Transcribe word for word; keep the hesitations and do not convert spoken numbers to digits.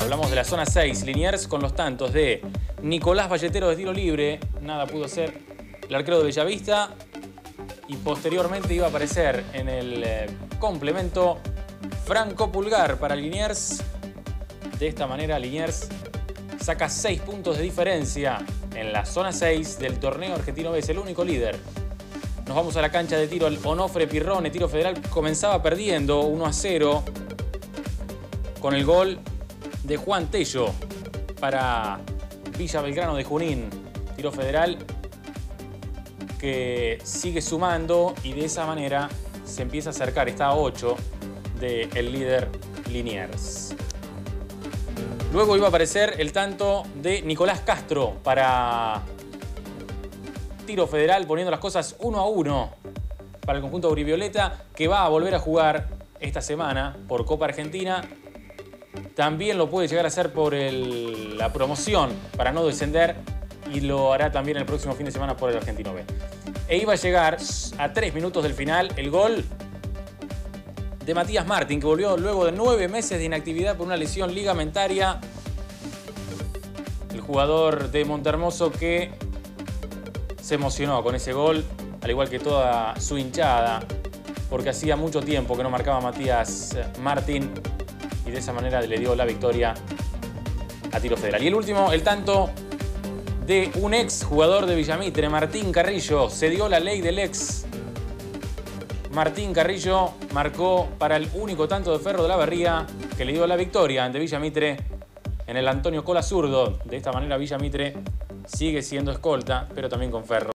Hablamos de la zona seis, Liniers, con los tantos de Nicolás Valletero de tiro libre, nada pudo ser el arquero de Bellavista, y posteriormente iba a aparecer en el eh, complemento Franco Pulgar para Liniers. De esta manera Liniers saca seis puntos de diferencia en la zona seis del torneo argentino B, es el único líder. Nos vamos a la cancha de tiro, el Onofre Pirrone, tiro federal, comenzaba perdiendo uno a cero con el gol de Juan Tello para Villa Belgrano de Junín. Tiro federal que sigue sumando y de esa manera se empieza a acercar, está a ocho del líder Liniers. Luego iba a aparecer el tanto de Nicolás Castro para tiro federal, poniendo las cosas uno a uno para el conjunto aurivioleta, que va a volver a jugar esta semana por Copa Argentina. También lo puede llegar a hacer por el, la promoción para no descender, y lo hará también el próximo fin de semana por el Argentino B. E iba a llegar a tres minutos del final el gol de Matías Martín, que volvió luego de nueve meses de inactividad por una lesión ligamentaria. El jugador de Montermoso que se emocionó con ese gol, al igual que toda su hinchada, porque hacía mucho tiempo que no marcaba Matías Martín y de esa manera le dio la victoria a tiro federal. Y el último, el tanto de un ex jugador de Villamitre, Martín Carrillo. Se dio la ley del ex. Martín Carrillo marcó para el único tanto de Ferro de la Barría, que le dio la victoria ante Villamitre en el Antonio Cola Zurdo. De esta manera Villamitre sigue siendo escolta, pero también con Ferro.